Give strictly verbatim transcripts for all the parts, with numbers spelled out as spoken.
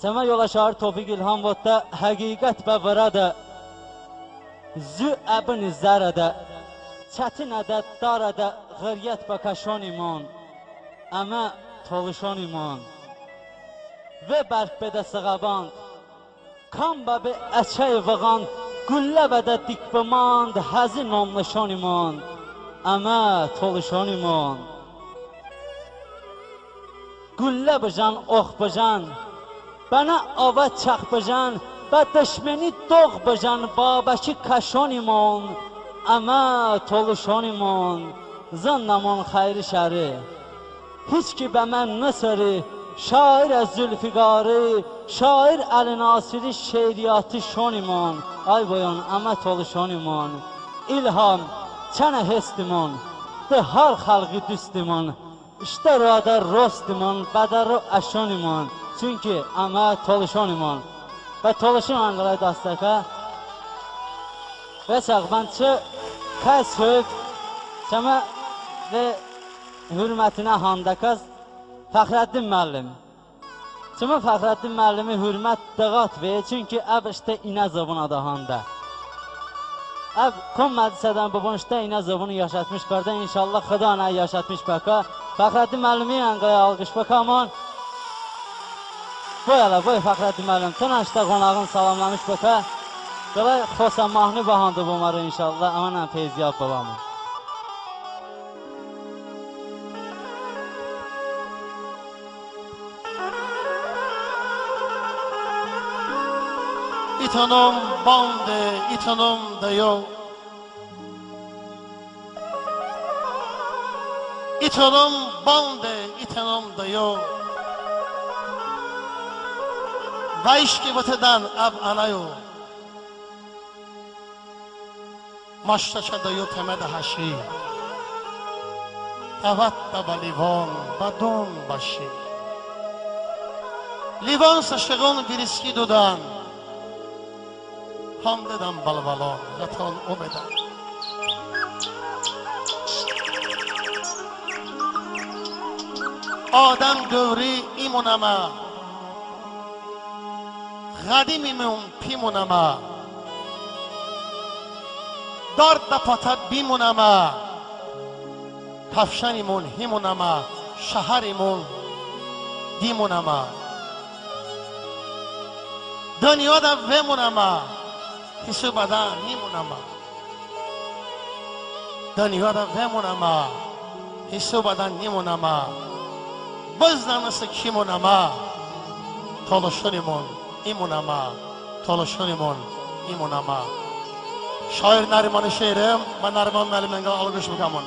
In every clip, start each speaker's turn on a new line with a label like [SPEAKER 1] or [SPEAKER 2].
[SPEAKER 1] Səmə yola şair Tofiq İlham Vodda həqiqət və vırada Zü əbin zərədə Çətin ədə darədə Qıryət və kaşon iman Əmə toluşon iman Və bərk bədə sığaband Kan bəbi əçəy vıqan Güllə bədə dikbımand Həzin omlaşon iman Əmə toluşon iman Güllə bıcan, ox bıcan Bana ava çaq bıcan Və düşməni doğ bıcan Babəki kaşon iman Əmə toluşon iman Zannamon xayri şəri Hiç ki bəmən nısırı Şair əz zülfiqarı Şair əli nasiri şeiriyatı şon iman Ay boyan əmə toluşon iman İlham çənə hestimon De har xalqı düstimon İşte rada rostimon Bədəri əşon iman Çünkü əmə toluşon iman Və toluşun anqalay dastaka Və çağbancı Kəz hök Kəmə və hürmətinə handakaz Fəxrəddin müəllim Kəmə Fəxrəddin müəllimi hürmət dağat və Çünki əb işte İnəzovun adı handa Əb kom mədisədən bu bunuşda İnəzovunu yaşatmış qarda İnşallah xıda anayı yaşatmış bəka Fəxrəddin müəllimi anqalay alqış bəka aman Boy ala, boy Fəxrəddin müəllim, tınışda qonağın salamlamış bəka Belə xosa mahni bahandı bumarı inşallah, amanən feyziyab babamı
[SPEAKER 2] İtanım bande, itanım da yok İtanım bande, itanım da yok و عشق وطدن اب انایو مشتشه دایو تمد هشی اوت با لیوان بدون باشی لیوان سشگان ویریسکی دودن هم ددم بلبلا یتان او بدن آدم دوری ایمونمه قدیمیمون پیمونمه دارد دا پاتت بیمونمه کفشنیمون هیمونمه شهریمون دیمونمه دنیا دا ویمونمه حسو بدن نیمونمه دنیا دا ویمونمه حسو بدن نیمونمه بزنمسه کیمونمه تالشونیمون ایمونما تالشونیمون ایمونما شاعر نریمان شعرم و نریمان ملیمنگا algış بکمون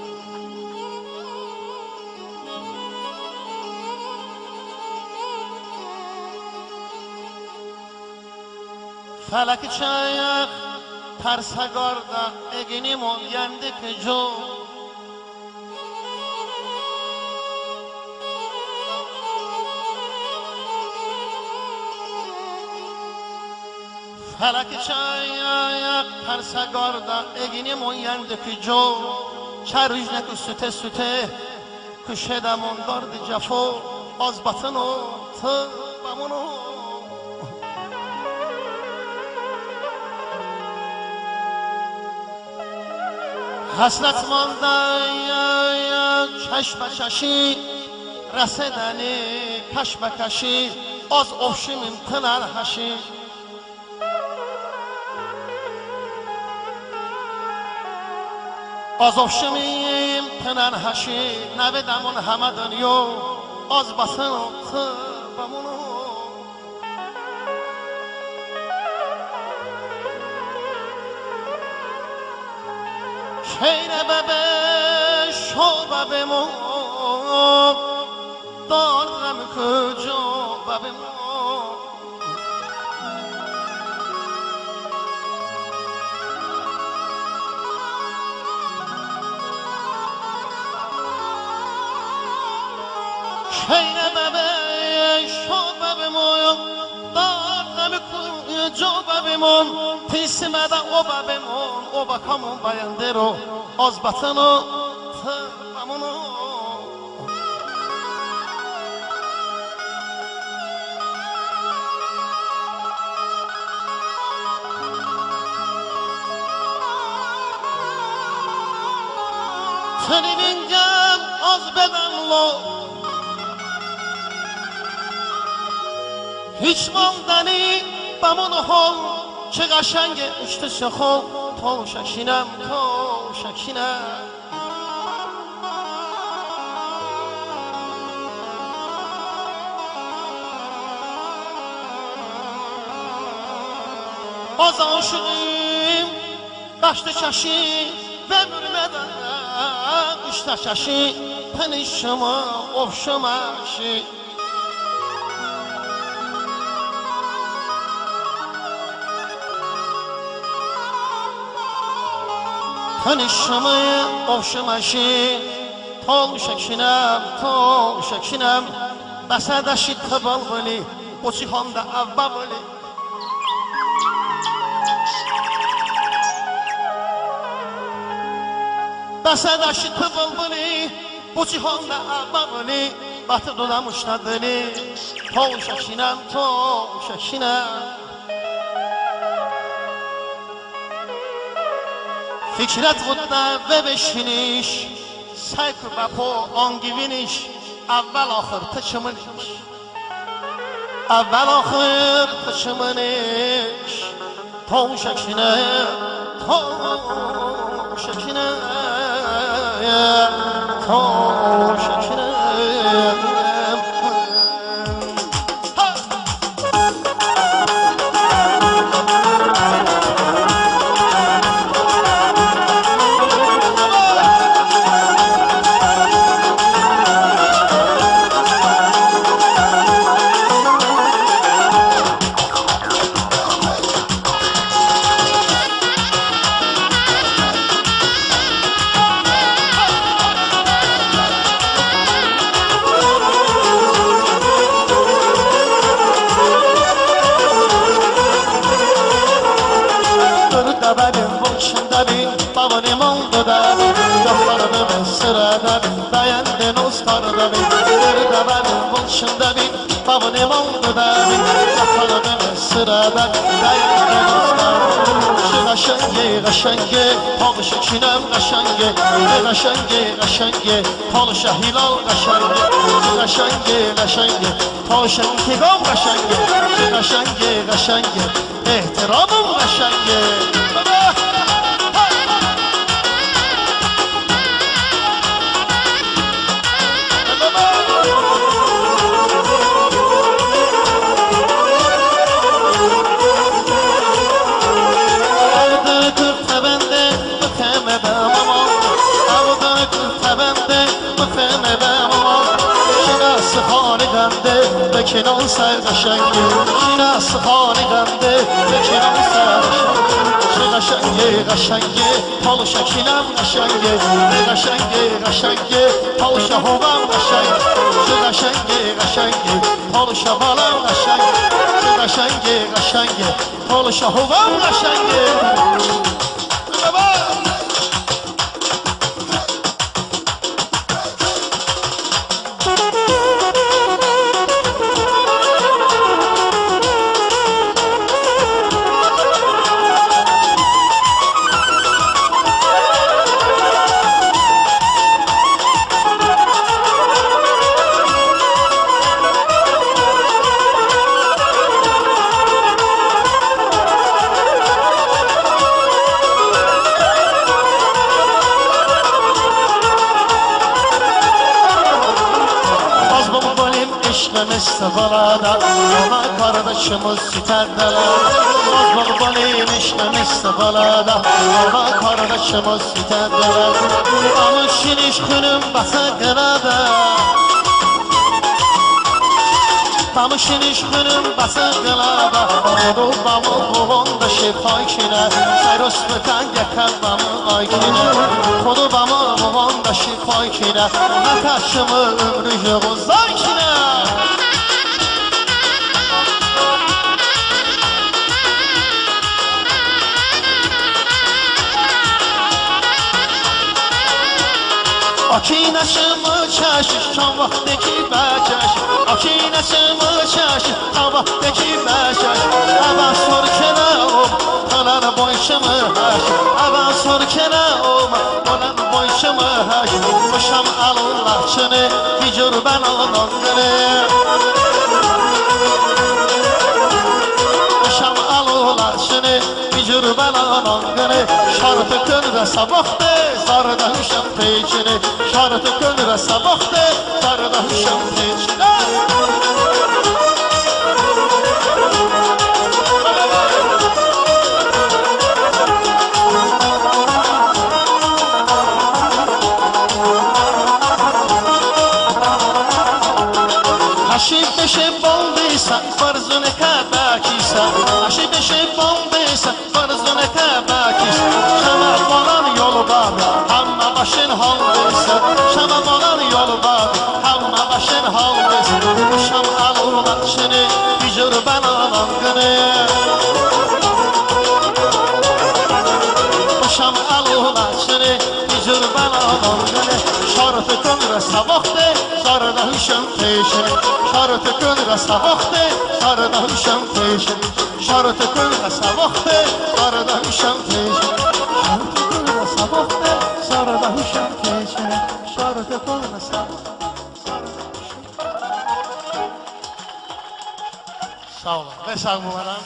[SPEAKER 2] فلک çayaq Tersagarda eginimon yendik jo فلک çayaq Tersagarda eginimon yendik jo Çərricnə süte süte Küşedamon dardı cafo Azbatın o tıbamın o حسرت مانده کش بکشی رسیدنی کش بکشی از افشیم تنر هشی از افشیم تنر هشی نویدمون همه دنیا از بسن و خبمونو خیره ببه شو ببمو دارم کجا ببمو خیره ببه شو ببمو دارم کجا ببمو تیسمده او ببمون او بکامون باینده رو از بطن و تبمونو Seniningem az bedenlo Hiç mandani bamın hol Çı qaşange uçtu şakol Tol şakşinem, tol şakşinem Az aşığım Başta çaşı ve bürmeden Üçte çaşı Penişama, ofşamaşı Penişama, ofşamaşı Tol şekşinem, tol şekşinem Bəsədəşi tıbal vəli O cihanda avva vəli Bəsədəşi tıbal vəli Bu cihanda avva vəli Batı dolamışlar dili Tol şəkşinem, tol şəkşinem Fikrət qudda və beşiniş Sayk bapo angiviniş Avval axır tıçımınış Avval axır tıçımınış Tol şəkşinem, tol şəkşinem Tol şəkşinem Babam oldu da Zafarımın sırada Qaşange, qaşange Tol şəkşinem qaşange Qaşange, qaşange Tol şahilal qaşange Qaşange, qaşange Tol şənkiqam qaşange Qaşange, qaşange Ehtiramım qaşange Kenan ser qaşange Şinası xani qəmdə Kenan ser qaşange Qaşange, qaşange Tol şəkiləm qaşange Qaşange, qaşange Tol şahovam qaşange Qaşange, qaşange Tol şabalam qaşange Qaşange, qaşange Tol şahovam qaşange Balada, ona kardeşimiz siterdeler Az balbayım işlemişse balada Ona kardeşimiz siterdeler Amışın işkünüm basa qırada Amışın işkünüm basa qırada Odu bamı buğunda şifay kine Sayros bıkan yakar bamı ay kine Odu bamı buğunda şifay kine Ona taşımı ömrü yığızay kine Akinəşimi çəşir, kan vaxtdəki bəkəş Akinəşimi çəşir, kan vaxtdəki bəkəş Əvən sor kənə ol, qalan boyşımı həş Əvən sor kənə ol, qalan boyşımı həş laçını bir cür ben anangını Şam alı laçını bir cür ben anangını Şartı gün ve sabahtı sarıda hüşem peçini Şartı gün ve sabahtı sarıda hüşem peçini Aşık beşe bolduysa farzını kabakisa Aşık beşe bolduysa farzını kabakisa Şama olan yolu babi hamma başın haldıysa Şama olan yolu babi hamma başın haldıysa Şam alılaçını gücür ben anangını Şam alılaçını gücür ben anangını Şartı gün ve sabahtı sarıda hüşem peşini Şartı gün ve sabahtı sarıda hüşem peşini Şartı gün ve sabahtı sarıda hüşem peşini Şartı gün ve sabahtı sarıda hüşem peşini Şartı gün ve sabahtı sarıda hüşem Sağ olun ve sağ olun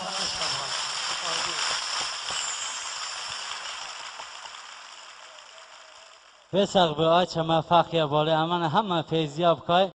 [SPEAKER 1] بسق به آچه ما فخیه باله امان همه فیضیاب کای